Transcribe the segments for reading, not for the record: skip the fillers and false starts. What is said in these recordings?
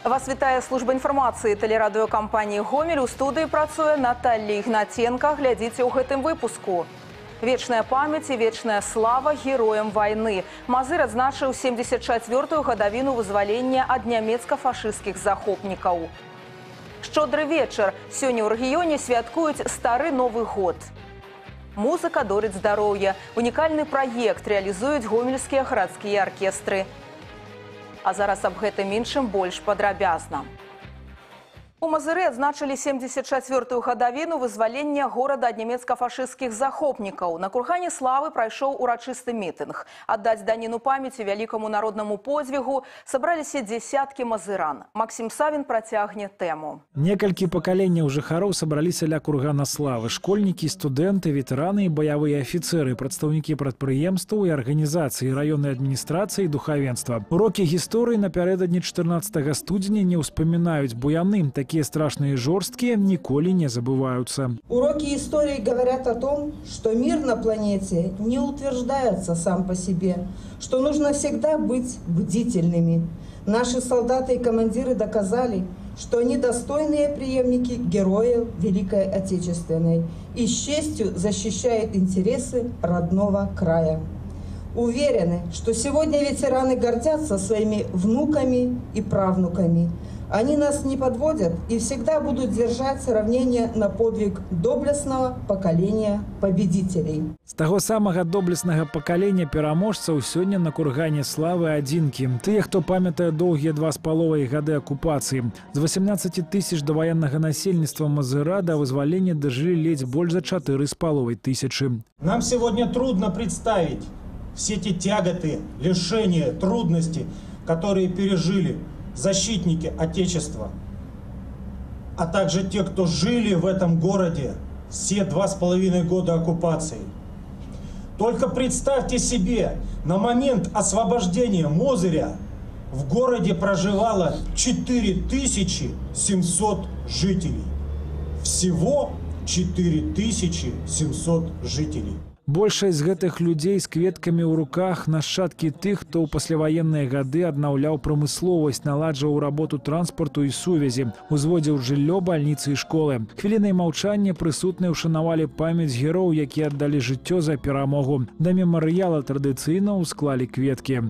Вас вітае служба інфармацыі тэлерадыёкампаніі «Гомель». У студыі працуе Наталья Ігнатенко. Глядзіце ў гэтым выпуску. Вечная памяць і вечная слава героям вайны. Мазыр адзначыў 74-ю гадавіну вызвалення ад нямецка-фашысцкіх захопнікаў. Шчодры вечар. Сёння ў рэгіёне святкуюць стары Новы год. Музыка дорыць здароўя. Унікальны праект рэалізуюць гомельскія гарадскія аркестры. А зараз аб гэтым іншым больш падрабязна. У Мазыры адзначылі 74-ю гадавіну вызвалення горада ад нямецка-фашысцкіх захопнікаў. На кургане славы прайшоў урачысты мітынг. Аддаць даніну памяці вялікаму народнаму подзвігу сабраліся дзесяткі мазыран. Максим Савін працягне тэму. Некалькі пакаленняў жыхароў сабраліся ля кургана славы. Школьнікі, студэнты, ветэраны і баявыя афіцэры, прадстаўнікі прадпрыемстваў і арганізацыі раённай адміністрацыі і духавенства. Урокі гісторыі напярэдадні 14 студзеня не ўспамінаюць буяны. Такие страшные и жесткие николи не забываются. Уроки истории говорят о том, что мир на планете не утверждается сам по себе, что нужно всегда быть бдительными. Наши солдаты и командиры доказали, что они достойные преемники героев Великой Отечественной и с честью защищают интересы родного края. Уверены, что сегодня ветераны гордятся своими внуками и правнуками. Они нас не подводят и всегда будут держать сравнение на подвиг доблестного поколения победителей. З таго самага доблеснага пакалення пераможцаў сёння на кургане славы адзінкі. Тыя, хто памятае доўгія 2,5 гады акупацыі. З 18 тысяч даваеннага насельніцтва Мазыра да вызвалення дажылі ледзь больш за 4,5 тысячи. Нам сегодня трудно представить все те тяготы, лишения, трудности, которые пережили защитники Отечества, а также те, кто жили в этом городе все 2,5 года оккупации. Только представьте себе, на момент освобождения Мозыря в городе проживало 4700 жителей. Всего 4700 жителей. Большасць з гэтых людзей з кветкамі ў руках нашчадкі тых, хто ў пасляваенныя гады аднаўляў прамысловасць, наладжваў работу транспарту і сувязі, узводзіў жыллё, бальніцы і школы. Хвілінай маўчання прысутныя ўшанавалі памяць герояў, якія аддалі жыццё за перамогу. Да мемарыяла традыцыйна ўсклалі кветкі.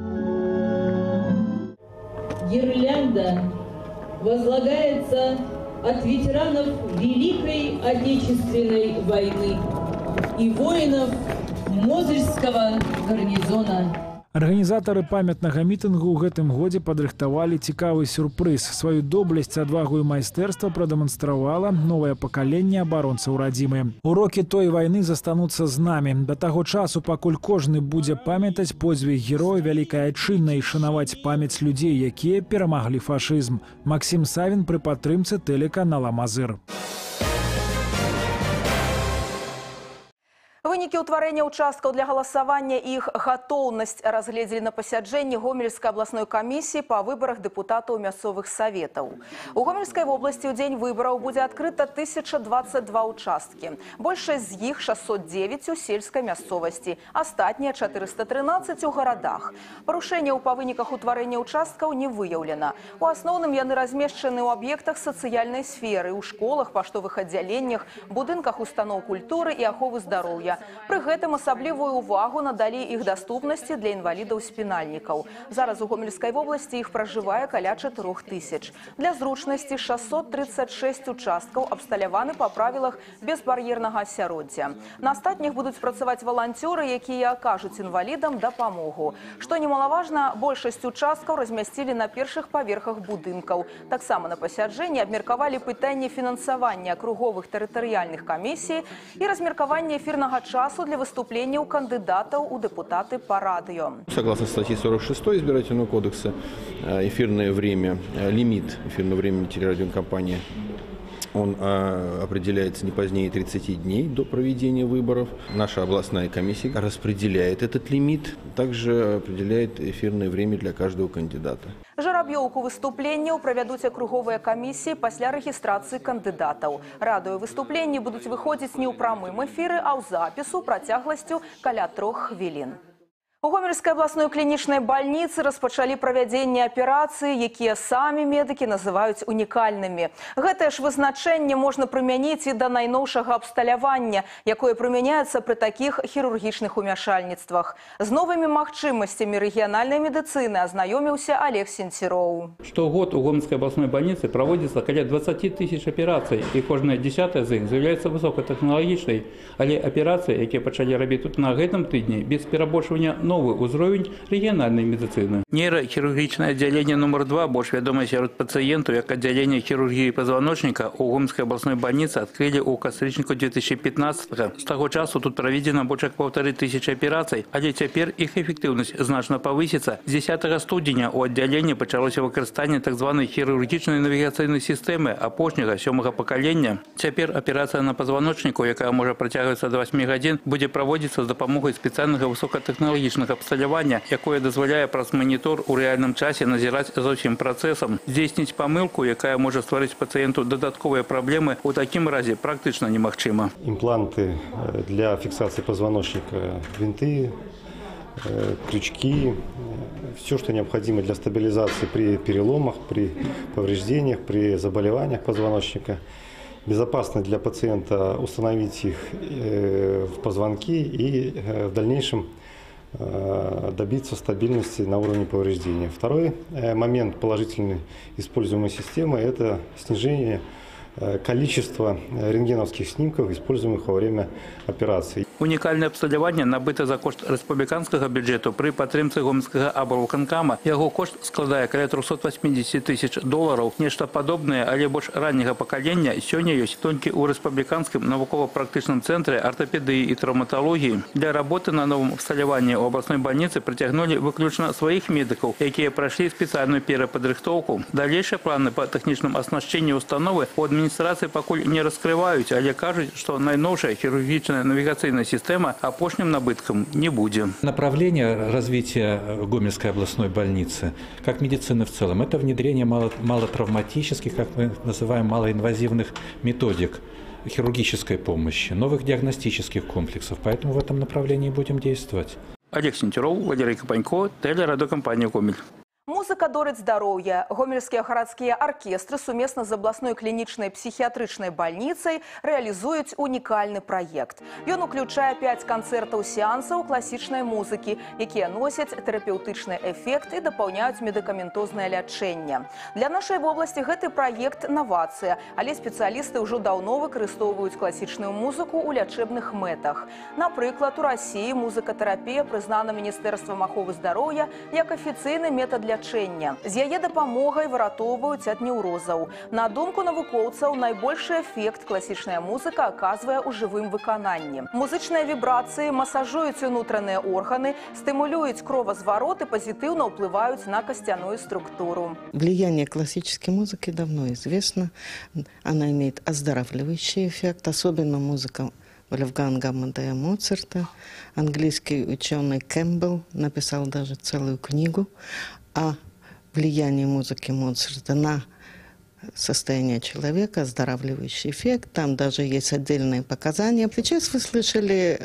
Гирлянда возлагается от ветеранов Великой Отечественной войны и воинов Мозырского гарнизона. Арганізатары памятнага мітынгу ў гэтым годзе падрыхтавалі цікавы сюрпрыз. Сваю доблесць, адвагу і майстэрства прадэманстравала новае пакаленне абаронцаў радзімы. Урокі той вайны застануцца з намі. Да таго часу, пакуль кожны будзе памятаць подзвіг героя вялікай айчыннай і шанаваць памяць людзей, якія перамаглі фашызм. Максим Савін пры падтрымцы тэлеканала «Мазыр». Вынікі ўтварэння ўчасткаў для галасавання і іх гатоўнасць разгледзелі на пасяджэнні Гомельскай абласной камісіі па выбарах дэпутатаў мясцовых саветаў. У Гомельскай вобласці ў дзень выбараў будзе адкрыта 1022 участкі. Большасць з іх 609 у сельскай мясцовасці, астатнія 413 у гарадах. Парушэнняў па выніках утварэння участкаў не выяўлена. У асноўным яны размешчаны ў аб'ектах сацыяльнай сферы, у школах, паштовых аддзяленнях, будынках устаноў культуры і аховы здароўя. Пры гэтым асаблівую ўвагу надалі іх даступнасці для інвалідаў-спінальнікаў. Зараз у Гомельскай вобласці іх пражывае каля 4000. Для зручнасці 636 участкаў абсталяваны па правілах безбар'ернага асяроддзя. На астатніх будуць працаваць валанцёры, якія акажуць інвалідам дапамогу. Што немалаважна, большасць участкаў размясцілі на першых паверхах будынкаў. Таксама на пасяджэнні абмеркавалі пытанне фінансавання акруговых тэрытарыяльных камісій і размеркавання эфірнага часу для выступленияў кандидатов у депутаты по радио. Согласно статье 46 Избирательного кодекса, эфирное время, лимит эфирного времени телерадиокомпании, он определяется не позднее 30 дней до проведения выборов. Наша областная комиссия распределяет этот лимит, также определяет эфирное время для каждого кандидата. Жараб'ёўку выступленняў правядуць акруговыя камісіі пасля рэгістрацыі кандыдатаў. Радыёвыступленні будуць выходзіць не ў прамым эфіры, а ў запісу працягласцю каля 3 хвілін. У Гомельской областной клиничной больницы распачалі правядзенне аперацыі, якія самі медыкі называюць унікальнымі. Гэтае ж вызначэнне можна прымяніць і да найноўшага абсталявання, якое прымяняецца пры такіх хірургічных умяшальніцтвах. З новымі магчымасцямі рэгіянальнай медыцыны азнаёміўся Олег Сенціроў. Штогод у Гомельской областной больнице проводится около 20 тысяч операций, и каждая 10-та з іх з'яўляецца высокатехналагічнай. Але аперацыі, якія пачалі рабіць тут на гэтым тыдні, без перабольшвання новый уровень региональной медицины. Нейрохирургичное отделение номер 2, больше ведомое сярод пациентов, как отделение хирургии позвоночника, у Гомельской областной больницы открыли у кастрычніку 2015-го. С того часу тут проведено больше 1500 операций, але теперь их эффективность значно повысится. С 10 студеня у отделения почалося выкористание так званой хирургичной навигационной системы опошнего 7-го поколения. Теперь операция на позвоночнику, яка может протягиваться до 8 годин, будет проводиться с допомогой специального высокотехнологичного абсталявання, якое дозволяє праз монітор у реальному часі назирати за усім процесом. Здійснити помилку, яка може створити пацієнту додаткові проблеми, у такому разі практично немагчимо. Импланты для фиксации позвоночника, винты, крючки, все, что необходимо для стабилизации при переломах, при повреждениях, при заболеваниях позвоночника. Безопасно для пациента установить их в позвонки и в дальнейшем добиться стабильности на уровне повреждения. Второй момент положительной используемой системы – это снижение количества рентгеновских снимков, используемых во время операции. Унікальне абсталяванне набыто за кошт республіканського бюджету при підтримці Гомельського облвиконкама. Його кошт складає каля $380 тисяч. Нечто подобне, але більш раннього покоління сьогодні є тільки у республіканському науково-практичному центрі ортопедії і травматології. Для роботи на новому абсталяванні у обласної больниці притягнули виключно своїх медиків, які пройшли спеціальну переподрихтовку. Дальнейшие плани по технічному оснащенню установи у адміністрації поки не розкривають, але кажуть, що найновша хірургічна навігаційна система опошним набытком не будет. Направление развития Гомельской областной больницы, как медицины в целом, это внедрение малотравматических, как мы называем, малоинвазивных методик хирургической помощи, новых диагностических комплексов. Поэтому в этом направлении будем действовать. Олег Сенціроў, Валерий Капанько, телерадиокомпания «Гомель». Музыка дорыць здароўя. Гомельскія гарадскія аркестры сумесна з абласной клінічнай псіхіятрычнай бальніцай рэалізуюць унікальны праект. Ён уключае 5 канцэртаў сеансаў класічнай музыкі, якія носяць тэрапеўтычны эфект і дапаўняюць медыкаментознае лячэнне. Для нашай вобласці гэты праект навацыя, але спецыялісты ўжо даўно выкарыстоўваюць класічную музыку ў лячэбных мэтах. Напрыклад, у Расіі музыкатэрапія прызнана Міністэрствам аховы здароўя як афіцыйны метад лячэння. З яе дапамогай выратоўваюць ад неўрозаў. На думку навукоўцаў, найбольшы эфект класічная музыка аказвае ў жывым выкананні. Музычныя вібрацыі масажуюць унутраныя органы, стымулююць кровазварот и пазітыўна ўплываюць на костяную структуру. Влияние классической музыки давно известно. Она имеет оздоравливающий эффект, особенно музыка Вольфганга Амадея Моцарта. Английский ученый Кэмпбелл написал даже целую книгу о влиянии музыки Моцарта на состояние человека, оздоравливающий эффект. Там даже есть отдельные показания. Сейчас вы слышали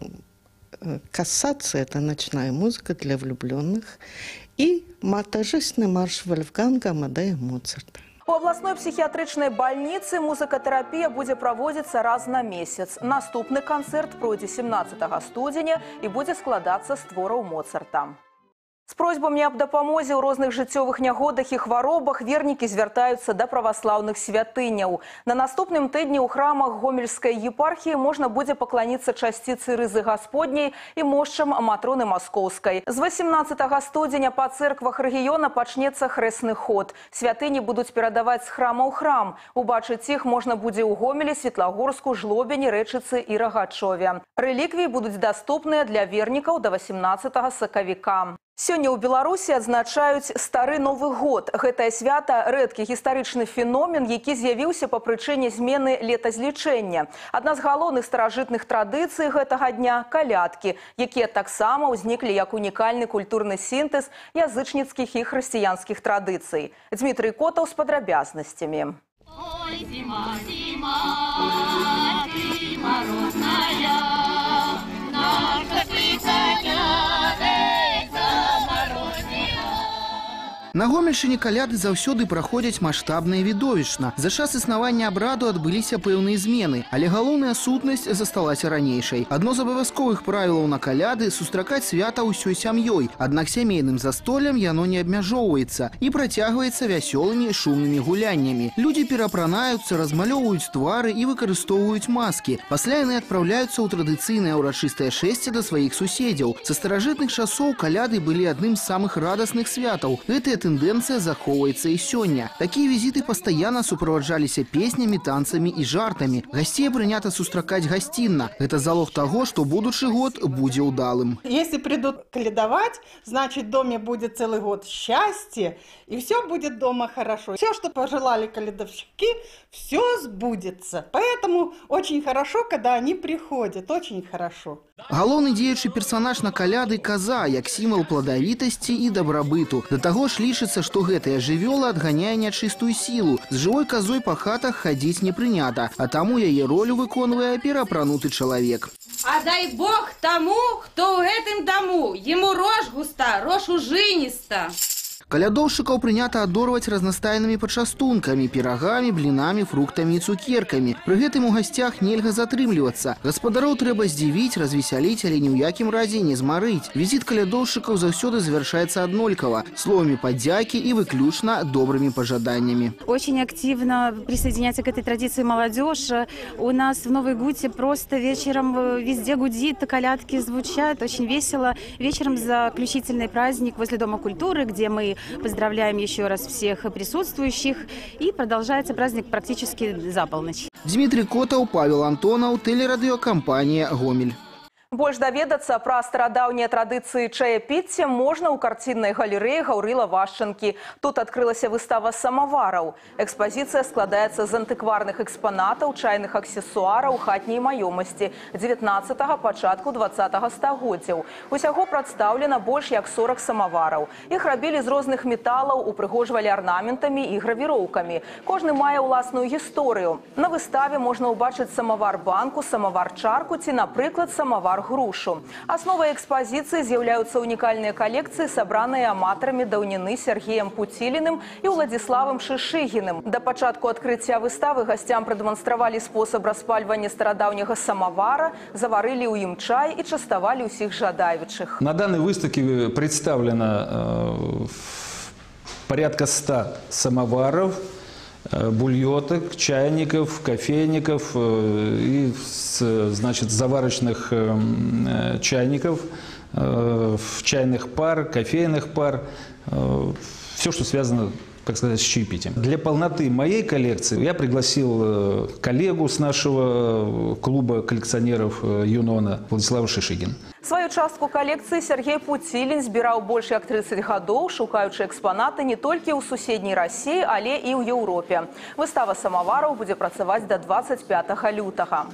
«Кассация» – это ночная музыка для влюбленных, и торжественный марш Вольфганга Амадея Моцарта. У абласной псіхіятрычнай бальніцы музыкатэрапія будзе праводзіцца раз на месяц. Наступны канцэрт пройдзе 17 студзеня і будзе складацца з твораў Моцарта. З просьбамі аб дапамозе ў розных жыццёвых нягодах і хваробах вернікі звяртаюцца да праваслаўных святыняў. На наступным тыдні ў храмах Гомельскай епархіі можна будзе пакланіцца часціцы рызы Гасподняй і мошчам Матроны Маскоўскай. З 18 студзеня па цэрквах рэгіёна пачнецца хрэсны ход. Святыні будуць перадаваць з храма ў храм. Убачыць іх можна будзе ў Гомелі, Светлагорску, Жлобіні, Рэчыцы і Рагачове. Рэліквіі будуць даступныя для вернікаў да 18 сакавіка. Сёння ў Беларусі адзначаюць стары Новы год. Гэтае свята – рэдкі гістарычны феномен, які з'явіўся па прычыне змены летазлічэння. Адна з галоўных старажытных традыцый гэтага дня – калядкі, якія таксама ўзніклі як унікальны культурны сінтэз язычніцкіх і хрысціянскіх традыцый. Дмітрий Котаў з падрабязнасцямі. Ой, зима, зима, ты морозная, наша ты коляда. На Гомельшчыне каляды заўсёды праходзяць маштабна і відовішчна. За час існавання абраду адбыліся пэўныя змены, але галоўная сутнасць засталася ранейшай. Адно з абавязковых правілаў на каляды – сустракаць свята ўсёй сям'ёй. Аднак сямейным застоллем яно не абмяжоўваецца і працягваецца вясёлымі шумнымі гуляннямі. Людзі перапранаюцца, размалёўваюць твары і выкарыстоўваюць маскі. Пасля яны адпраўляюцца ў традыцыйнае ўрачыстае шэсце да сваіх суседзяў. Са старажытных часоў каляды былі адным з самых радасных святаў. Гэтая тэндэнцыя захоўваецца і сёння. Такія візіты пастаянна суправаджаліся песнямі, танцамі і жартамі. Гасцей прынята сустракаць гасцінна. Гэта залог таго, што будучы год будзе ўдалым. Если придут калядовать, значит, в доме будет целый год счастья, и все будет дома хорошо. Все, что пожелали калядовщики, все сбудется. Поэтому очень хорошо, когда они приходят. Очень хорошо. Галоўны дзеючы персанаж на каляды – каза, як сімвал пладавітасці і дабрабыту. Да таго ж лічыцца, што гэтая жывёла адганяе нячыстую сілу. З жывой казой па хатах хадзіць не прынята, а таму яе ролю выконвае перапрануты чалавек. А дай Бог тому, хто ў гэтым даму, ему рож густа, рож ужыніста. Калядоўшчыкаў прынята адорваць разнастайнымі пачастункамі, пірагамі, блінамі, фруктамі і цукеркамі. Пры гэтым у гасцях нельга затрымлівацца. Гаспадароў трэба здзівіць, развесяліць, але ні ў якім разе не змарыць. Візіт калядоўшчыкаў заўсёды завяршаецца аднолькава – словамі падзякі і выключна добрымі пажаданнямі. Очень активно присоединяется к этой традиции молодежь. У нас в Новой Гуте просто вечером везде гудит, колядки звучат, очень весело. Вечером заключительный праздник возле Дома культуры, где мы поздравляем еще раз всех присутствующих. И продолжается праздник практически за полночь. Дмитрий Котов, Павел Антонов, телерадиокомпания «Гомель». Больш даведацца пра старадаўнія традыцыі чаяпіцця можна ў карціннай галерэі Гаўрыла Вашчанкі. Тут адкрылася выстава самавараў. Экспазіцыя складаецца з антыкварных экспанатаў, чайных аксесуараў хатняй маёмасці 19-го, пачатку 20-го стагоддзяў. Усяго прадстаўлена больш як 40 самавараў. Іх рабілі з розных металаў, упрыгожвалі арнаментамі і гравіроўкамі. Кожны мае ўласную гісторыю. На выставе можна ўбачыць самавар-банку, самавар-чарку ці, напрыклад, самавар грушу. Асновай экспазіцыі з'яўляюцца унікальныя калекцыі, сабраныя аматарамі даўніны Сергеем Пуціліным і Уладзіславам Шышыгіным. Да пачатку адкрыцця выставы гасцям прадэманстравалі спосаб распальвання старадаўняга самавара, заварылі ў ім чай і частавалі ўсіх жадаючых. На данной выставке представлено порядка 100 самоваров, бульоток, чайников, кофейников и, значит, заварочных чайников, чайных пар, кофейных пар, все, что связано, так сказать, с чаепитием. Для полноты моей коллекции я пригласил коллегу с нашего клуба коллекционеров Юнона Владислава Шишигин. Сваю частку калекцыі Сергей Пуцілін збіраў больш як 30 гадоў, шукаючы экспанаты не толькі ў суседняй Расіі, але і ў Еўропе. Выстава самавараў будзе працаваць да 25 лютага.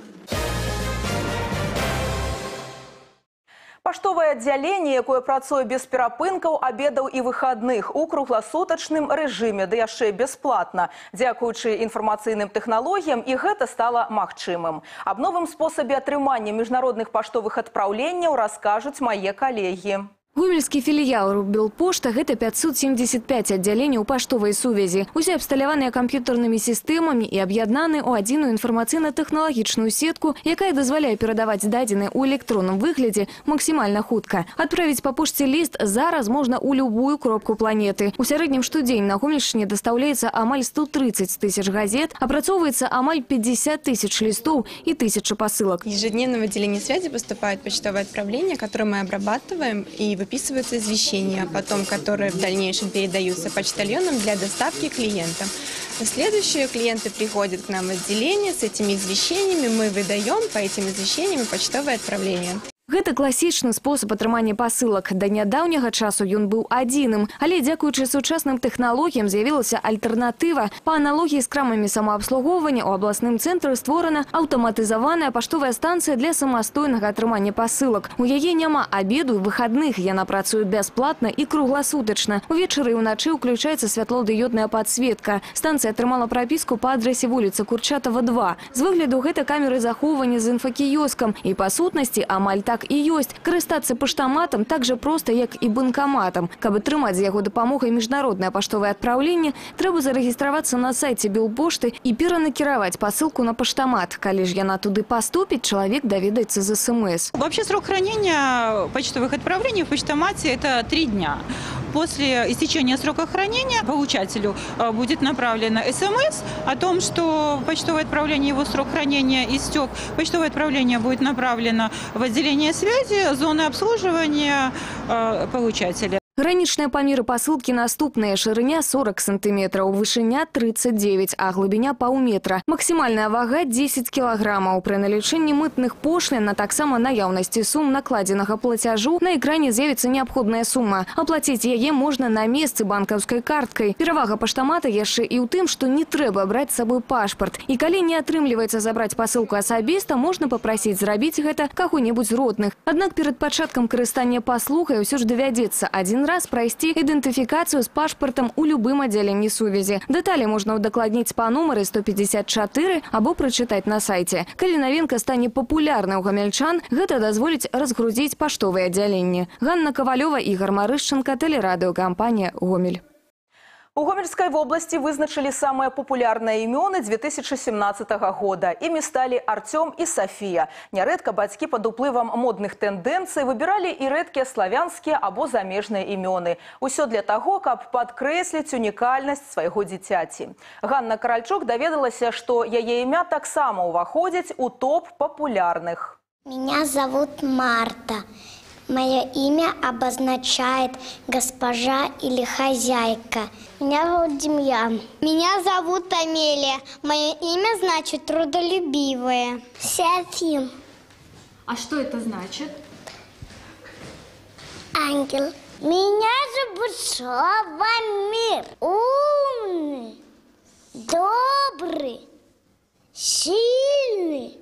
Паштовае аддзяленне, якое працуе без перапынкаў, абедаў і выхадных у кругласутачным рэжыме, да яшчэ бясплатна. Дзякуючы інфармацыйным тэхналогіям і гэта стала магчымым. Аб новым спосабе атрымання міжнародных паштовых адпраўленняў раскажуць мае калегі. Гомельскі філіял Рубелпошта – гэта 575 аддзяленняў паштовай сувязі. Усе абсталяваныя камп'ютарнымі сістэмамі і аб'яднаны ў адзіную інфармацыйна-тэхналагічную сетку, якая дазваляе перадаваць дадзеныя ў электронным выглядзе максімальна хутка. Адправіць па пошце ліст зараз можна ў любую кропку планеты. У сярэднім штодзень на Гомельшчыне дастаўляецца амаль 130 тысяч газет, апрацоўваецца амаль 50 тысяч листов и 1000 посылок. Ежедневно в отделение связи поступают почтовые отправления, которые мы обрабатываем, и выписываются извещения, потом которые в дальнейшем передаются почтальонам для доставки клиентам. Следующие клиенты приходят к нам в отделение с этими извещениями, мы выдаем по этим извещениям почтовые отправления. Гэта класічны спосаб атрымання пасылак. Да нядаўняга часу ён быў адзіным, але дзякуючы сучасным тэхналогіям з'явілася альтэрнатыва. Па аналогіі з крамамі самаабслугоўвання у абласным цэнтры створана аўтаматызаваная паштовая станцыя для самастойнага атрымання пасылак. У яе няма абеду і выхадных, яна працуе бясплатна і кругласутачна. Увечары і ўначы ўключаецца святлодыёдная падсветка. Станцыя атрымала прапіску па адрасе вуліцы Курчатова, 2. З выгляду гэта камеры захоўвання з інфакіёскам і па сутнасці амаль так так і ёсць. Карыстацца паштаматам так жа проста, як і банкаматам. Каб атрымаць з яго дапамогай міжнароднае паштовае адпраўленне, трэба зарэгістравацца на сайце Белпошты і перанакіраваць пасылку на паштамат. Калі ж яна туды паступіць, чалавек даведаецца з СМС. Вообще срок хранения почтовых отправлений в почтомате – это 3 дня. После истечения срока хранения получателю будет направлено СМС о том, что почтовое отправление, его срок хранения истек. Почтовое отправление будет направлено в отделение связи, зоны обслуживания получателя. Гранічныя памеры пасылкі наступныя: шырыня 40 см, вышыня 39, а глыбіня паўметра. Максімальная вага 10 кг. Пры налічэнні мытных пошлін, а таксама наяўнасці сум накладзенага плацяжу, на экране з'явіцца неабходная сума. Аплаціць яе можна на месцы банкаўскай карткай. Перавага паштамата яшчэ і ў тым, што не трэба браць з сабой пашпарт. І калі не атрымліваецца забраць пасылку асабіста, можна папрасіць зрабіць гэта каго-небудзь з родных. Аднак перад пачаткам карыстання паслугай ўсё ж давядзецца адзін раз пройсці ідэнтыфікацыю з пашпартам у любым аддзяленні сувязі. Дэталі можна ўдакладніць па нумары 154 або прачытаць на сайце. Калі навінка стане папулярнай у гамяльчан, гэта дазволіць разгрузіць паштовыя аддзяленні. Ганна Ковалёва, Ігор Марышченко, тэлерадыёкампанія «Гомель». У Гомельской области вызначили самые популярные имёны 2017 года. Ими стали Артем и София. Нярэдка бацькі под уплывом модных тенденций выбирали и рэдкія славянские або замежные имёны. Усё для того, каб падкрэсліць унікальнасць свайго дзіцяці. Ганна Каральчук даведалася, что яе імя таксама уваходзіць у топ популярных. Меня зовут Марта. Мое имя обозначает госпожа или хозяйка. Меня зовут Демьян. Меня зовут Амелия. Мое имя значит трудолюбивая. Серафим. А что это значит? Ангел. Меня зовут Славомир. Умный, добрый, сильный,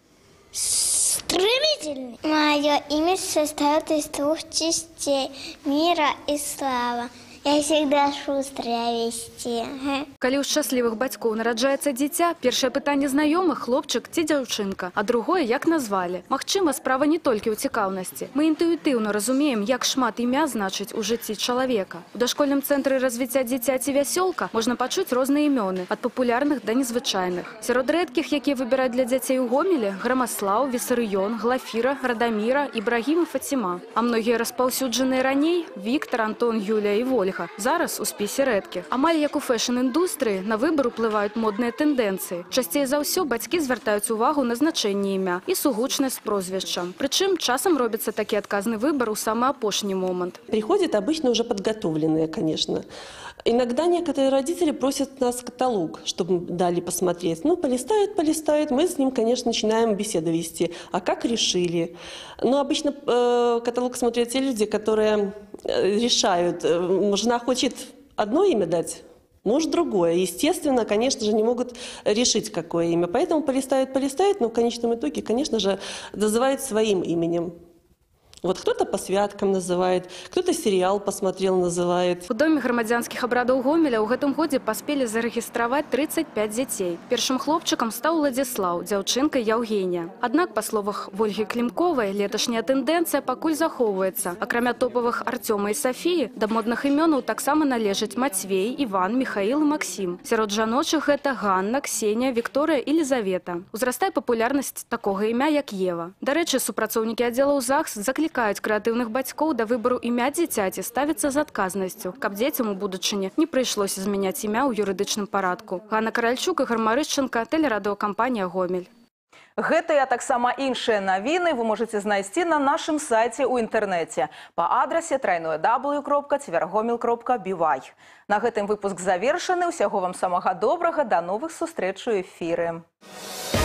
стремительный. Мое имя состоит из 2 частей – мира и слава. Я всегда шустрая вести. Калі ў шчаслівых бацькоў нараджаецца дзіця, першае пытанне знаёмых – хлопчык ці дзяўчынка, а другое – як назвалі. Магчыма, справа не толькі ў цікаўнасці. Мы інтуітыўна разумеем, як шмат імя значыць у жыцці чалавека. У дашкольным цэнтры развіцця дзіцяці «Вясёлка» можна пачуць розныя імёны, ад папулярных да незвычайных. Сярод рэдкіх, якія выбіраюць для дзяцей у Гомелі – Грамаслаў, Вісарыён, Глафіра, Радаміра, Ібрагім і Фаціма. А многія распаўсюджаныя раней – Віктар, Антон, Юлія і Вольга. Зараз у спісе рэдкіх. Амаль як у фэшн-індустрыі на выбар уплываюць модныя тэндэнцыі. Часцей за ўсё бацькі звяртаюць увагу на значэнне імя і сугучнасць з прозвішчам. Прычым часам робіцца такі адказны выбар у самы апошні момент. Приходят обычно уже подготовленные, конечно. Иногда некоторые родители просят нас каталог, чтобы дали посмотреть. Ну, полистают, мы с ним, конечно, начинаем беседу вести. А как решили? Ну, обычно каталог смотрят те люди, которые решают. Жена хочет одно имя дать, муж другое. Естественно, конечно же, не могут решить, какое имя. Поэтому полистают, но в конечном итоге, конечно же, называют своим именем. Вот кто-то по святкам называет, кто-то сериал посмотрел, называет. У доме грамадзянскіх абрадаў Гомеля ў гэтым годзе паспелі зарэгістраваць 35 дзяцей. Першым хлопчыкам стаў Владзіслаў, дзяўчынка Яўгенія. Аднак, па словах Вольгі Клімковай, леташняя тэндэнцыя пакуль захоўваецца. Акрамя топавых Артёма і Сафіі, да модных імёнаў таксама належаць Мацвей, Іван, Міхаіл і Максім. Сярод жаночых гэта Ганна, Ксенія, Вікторыя і Лізавета. Узрастае папулярнасць такога імя, як Ева. Дарэчы, супрацоўнікі аддзелаў ЗАГС заклікаюць крэатыўных бацькоў да выбару імя дзіцяці ставіцца з адказнасцю, каб дзецям у будучыні не прыйшлося змяняць імя ў юрыдычным парадку. Ганна Каральчук, Ігор Марышченко, тэлерадыёкампанія «Гомель». Гэтыя, а таксама іншыя навіны вы можаце знайсці на нашым сайце ў інтэрнэце па адрасе www.tvrgomel.by. На гэтым выпуск завершаны. Усяго вам самага добрага. Да новых сустрэч у эфіры.